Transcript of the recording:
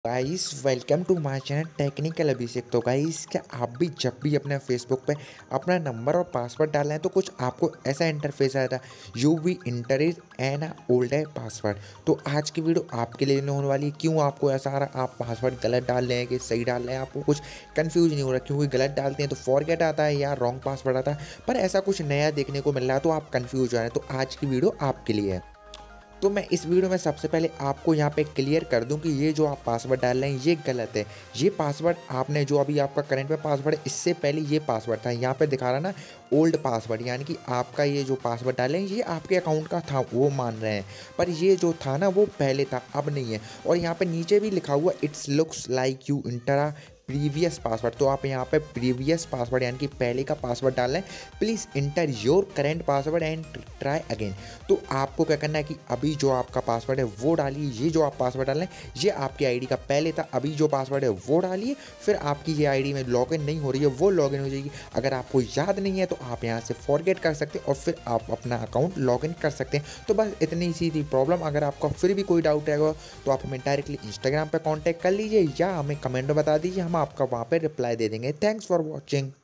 Guys welcome to my channel technical Abhishek. तो guys क्या आप भी जब भी अपने फेसबुक पे अपना नंबर और पासवर्ड डाल रहे हैं तो कुछ आपको ऐसा इंटरफेस आया था, you've enter is an old है पासवर्ड। तो आज की वीडियो आपके लिए होने वाली है। क्यों आपको ऐसा आ रहा, आप पासवर्ड गलत डाल रहे हैं कि सही डाल रहे हैं, आपको कुछ कन्फ्यूज नहीं हो रहा। क्योंकि गलत डालते हैं तो फॉरगेट आता है या रॉन्ग पासवर्ड आता है, पर ऐसा कुछ नया देखने को मिल रहा है तो आप कन्फ्यूज हो रहे हैं। तो आज की वीडियो आपके लिए है। तो मैं इस वीडियो में सबसे पहले आपको यहाँ पे क्लियर कर दूं कि ये जो आप पासवर्ड डाल रहे हैं ये गलत है। ये पासवर्ड आपने जो अभी आपका करंट में पासवर्ड है, इससे पहले ये पासवर्ड था। यहाँ पे दिखा रहा ना ओल्ड पासवर्ड, यानी कि आपका ये जो पासवर्ड डाले हैं ये आपके अकाउंट का था वो मान रहे हैं, पर ये जो था ना वो पहले था, अब नहीं है। और यहाँ पे नीचे भी लिखा हुआ it's looks like you enter previous password. तो आप यहाँ पे प्रीवियस पासवर्ड यानी कि पहले का पासवर्ड डाल रहे हैं। Please enter your current password and try again. तो आपको क्या करना है कि अभी जो आपका पासवर्ड है वो डालिए। ये जो आप पासवर्ड डाल रहे हैं ये आपकी आईडी का पहले था, अभी जो पासवर्ड है वो डालिए। फिर आपकी ये आईडी में लॉगिन नहीं हो रही है वो लॉगिन हो जाएगी। अगर आपको याद नहीं है तो आप यहाँ से फॉरगेट कर सकते हैं और फिर आप अपना अकाउंट लॉगिन कर सकते हैं। तो बस इतनी सी थी प्रॉब्लम। अगर आपका फिर भी कोई डाउट रहेगा तो आप हमें डायरेक्टली इंस्टाग्राम पर कॉन्टैक्ट कर लीजिए या हमें कमेंट में बता दीजिए, हम आपका वहाँ पर रिप्लाई दे देंगे। Thanks for watching.